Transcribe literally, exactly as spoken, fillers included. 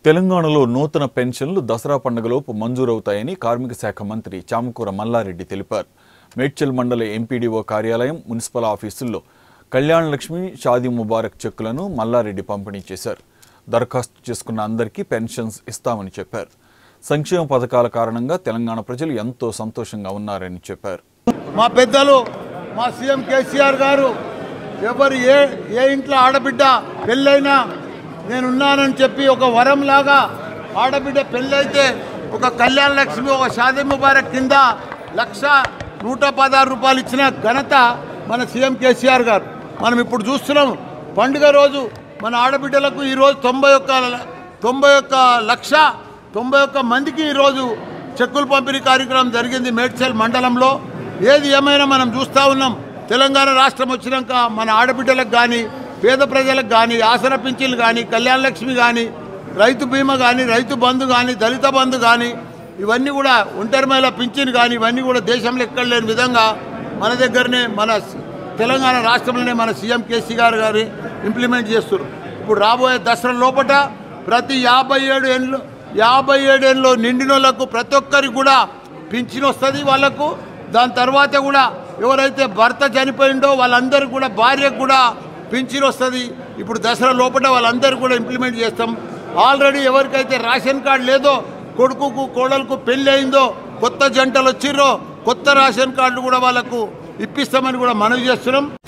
తెలంగాణలో నూతన పెన్షన్లు దసరా పండుగలోపు మంజూరవుతాయని కార్మిక శాఖ మంత్రి చామకూర మల్లారెడ్డి తెలిపారు. మేడ్చల్ మండల ఎంపీడీఓ కార్యాలయం, మున్సిపల్ ఆఫీసుల్లో కళ్యాణ లక్ష్మి, షాదీ ముబారక్ చెక్కులను మల్లారెడ్డి పంపిణీ చేశారు. దరఖాస్తు చేసుకున్న అందరికీ పెన్షన్స్ ఇస్తామని చెప్పారు. సంక్షేమ పథకాల కారణంగా తెలంగాణ ప్రజలు ఎంతో సంతోషంగా ఉన్నారని చెప్పారు. మా పెద్దలు మా సీఎం కేసీఆర్ గారు ఎవరు ఏ ఏ ఇంట్లో ఆడబిడ్డ పెళ్ళైనా నేనున్నానని చెప్పి ఒక వరం లాగా ఆడబిడ్డ పెళ్ళైతే ఒక కళ్యాణ లక్ష్మి, ఒక షాదీ ముబారక్ కింద లక్ష నూట పదహారు రూపాయలు ఇచ్చిన ఘనత మన సీఎం కేసీఆర్ గారు. మనం ఇప్పుడు చూస్తున్నాం పండుగ రోజు మన ఆడబిడ్డలకు ఈరోజు తొంభై ఒక్క తొంభై ఒక్క లక్ష తొంభై ఒక్క మందికి ఈరోజు చెక్కులు పంపిణీ కార్యక్రమం జరిగింది మేడ్చల్ మండలంలో. ఏది ఏమైనా మనం చూస్తూ ఉన్నాం, తెలంగాణ రాష్ట్రం వచ్చినాక మన ఆడబిడ్డలకు కానీ, పేద ప్రజలకు కానీ, ఆసరా పింఛన్లు కానీ, కళ్యాణ లక్ష్మి కానీ, రైతు బీమా కానీ, రైతు బంధు కానీ, దళిత బంధు కానీ, ఇవన్నీ కూడా ఒంటరి మహిళ పింఛన్ కానీ, ఇవన్నీ కూడా దేశంలో ఎక్కడ లేని విధంగా మన దగ్గరనే మన తెలంగాణ రాష్ట్రంలోనే మన సీఎం కేసీఆర్ గారు ఇంప్లిమెంట్ చేస్తారు. ఇప్పుడు రాబోయే దసరా లోపల ప్రతి యాభై ఏడు ఏళ్ళు యాభై ఏడేళ్ళు నిండిన వాళ్ళకు ప్రతి ఒక్కరికి కూడా పింఛన్ వస్తుంది వాళ్ళకు. దాని తర్వాత కూడా ఎవరైతే భర్త చనిపోయిండో వాళ్ళందరికీ కూడా భార్యకు కూడా పింఛన్ వస్తుంది. ఇప్పుడు దసరా లోపల వాళ్ళందరూ కూడా ఇంప్లిమెంట్ చేస్తాం. ఆల్రెడీ ఎవరికైతే రేషన్ కార్డు లేదో, కొడుకుకు కోడలకు పెళ్ళి అయిందో, కొత్త జంటలు వచ్చిర్రో, కొత్త రేషన్ కార్డులు కూడా వాళ్ళకు ఇప్పిస్తామని కూడా మనవి చేస్తున్నాం.